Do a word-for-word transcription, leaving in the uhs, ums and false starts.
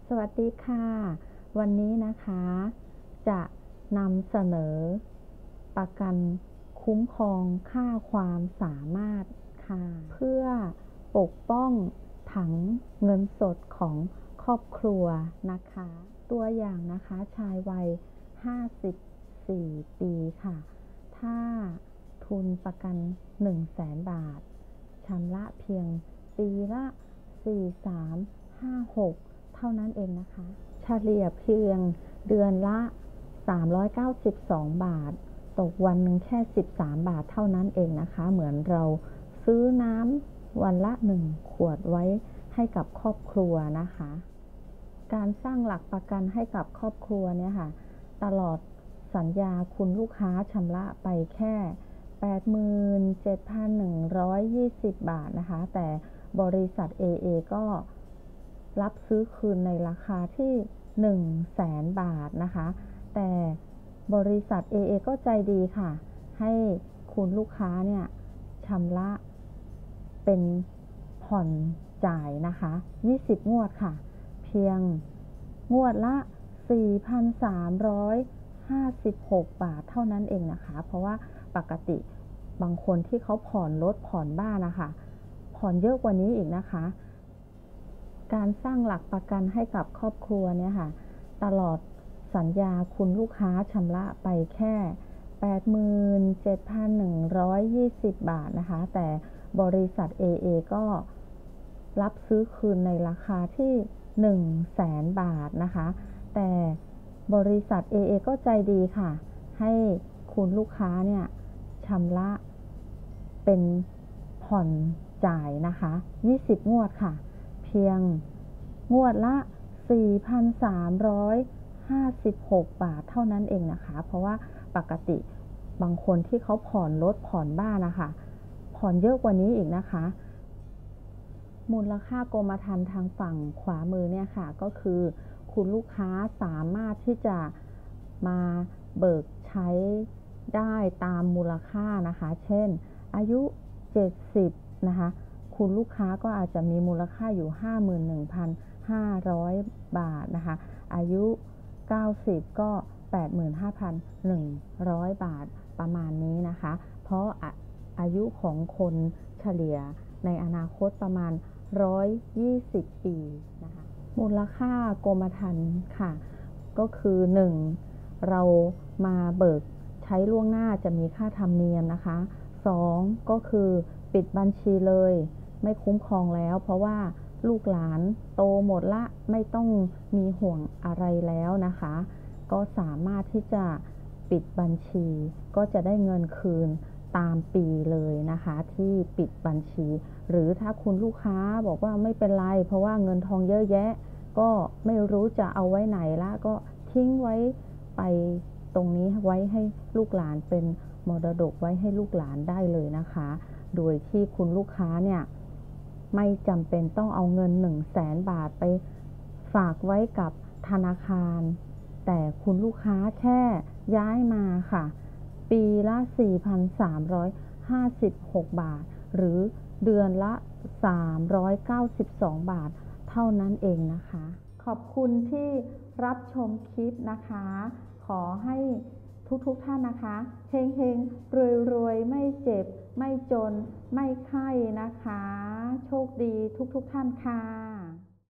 สวัสดีค่ะวันนี้นะคะจะนำเสนอประกันคุ้มครองค่าความสามารถค่ะเพื่อปกป้องถังเงินสดของครอบครัวนะคะตัวอย่างนะคะชายวัยห้าสิบสี่ปีค่ะถ้าทุนประกันหนึ่งแสนบาทชำระเพียงปีละสี่พันสามร้อยห้าสิบหกเท่านั้นเองนะคะเฉลี่ยเพียงเดือนละสามร้อยเก้าสิบสองบาทตกวันหนึ่งแค่สิบสามบาทเท่านั้นเองนะคะเหมือนเราซื้อน้ำวันละหนึ่งขวดไว้ให้กับครอบครัวนะคะการสร้างหลักประกันให้กับครอบครัวเนี่ยค่ะตลอดสัญญาคุณลูกค้าชำระไปแค่ แปดหมื่นเจ็ดพันหนึ่งร้อยยี่สิบ บาทนะคะแต่บริษัท เอ เอ ก็รับซื้อคืนในราคาที่ หนึ่งแสน บาทนะคะแต่บริษัท เอ เอ ก็ใจดีค่ะให้คุณลูกค้าเนี่ยชำระเป็นผ่อนจ่ายนะคะยี่สิบงวดค่ะเพียงงวดละ สี่พันสามร้อยห้าสิบหก บาทเท่านั้นเองนะคะเพราะว่าปกติบางคนที่เขาผ่อนรถผ่อนบ้านนะคะผ่อนเยอะกว่านี้อีกนะคะการสร้างหลักประกันให้กับครอบครัวเนี่ยค่ะตลอดสัญญาคุณลูกค้าชำระไปแค่ แปดหมื่นเจ็ดพันหนึ่งร้อยยี่สิบ บาทนะคะแต่บริษัท เอ เอ ก็รับซื้อคืนในราคาที่ หนึ่งแสน บาทนะคะแต่บริษัท เอ เอ ก็ใจดีค่ะให้คุณลูกค้าเนี่ยชำระเป็นผ่อนจ่ายนะคะยี่สิบงวดค่ะเพียงงวดละ สี่พันสามร้อยห้าสิบหก บาทเท่านั้นเองนะคะเพราะว่าปกติบางคนที่เขาผ่อนรถผ่อนบ้านนะคะผ่อนเยอะกว่านี้อีกนะคะมูลค่ากรมธรรม์ทางฝั่งขวามือเนี่ยค่ะก็คือคุณลูกค้าสามารถที่จะมาเบิกใช้ได้ตามมูลค่านะคะเช่นอายุเจ็ดสิบนะคะคุณลูกค้าก็อาจจะมีมูลค่าอยู่ ห้าหมื่นหนึ่งพันห้าร้อย บาทนะคะอายุเก้าสิบก็ แปดหมื่นห้าพันหนึ่งร้อย บาทประมาณนี้นะคะเพราะอายุของคนเฉลี่ยในอนาคตประมาณหนึ่งร้อยยี่สิบปีนะคะมูลค่ากรมธรรม์ค่ะก็คือหนึ่งเรามาเบิกใช้ล่วงหน้าจะมีค่าธรรมเนียมนะคะสองก็คือปิดบัญชีเลยไม่คุ้มครองแล้วเพราะว่าลูกหลานโตหมดละไม่ต้องมีห่วงอะไรแล้วนะคะก็สามารถที่จะปิดบัญชีก็จะได้เงินคืนตามปีเลยนะคะที่ปิดบัญชีหรือถ้าคุณลูกค้าบอกว่าไม่เป็นไรเพราะว่าเงินทองเยอะแยะก็ไม่รู้จะเอาไว้ไหนละก็ทิ้งไว้ไปตรงนี้ไว้ให้ลูกหลานเป็นมรดกไว้ให้ลูกหลานได้เลยนะคะโดยที่คุณลูกค้าเนี่ยไม่จำเป็นต้องเอาเงินหนึ่งแสนบาทไปฝากไว้กับธนาคารแต่คุณลูกค้าแค่ย้ายมาค่ะปีละ สี่พันสามร้อยห้าสิบหก บาทหรือเดือนละ สามร้อยเก้าสิบสอง บาทเท่านั้นเองนะคะขอบคุณที่รับชมคลิปนะคะขอให้ทุกๆ ท่านนะคะเฮงๆรวยๆไม่เจ็บไม่จนไม่ไข้นะคะโชคดีทุกๆท่านค่ะ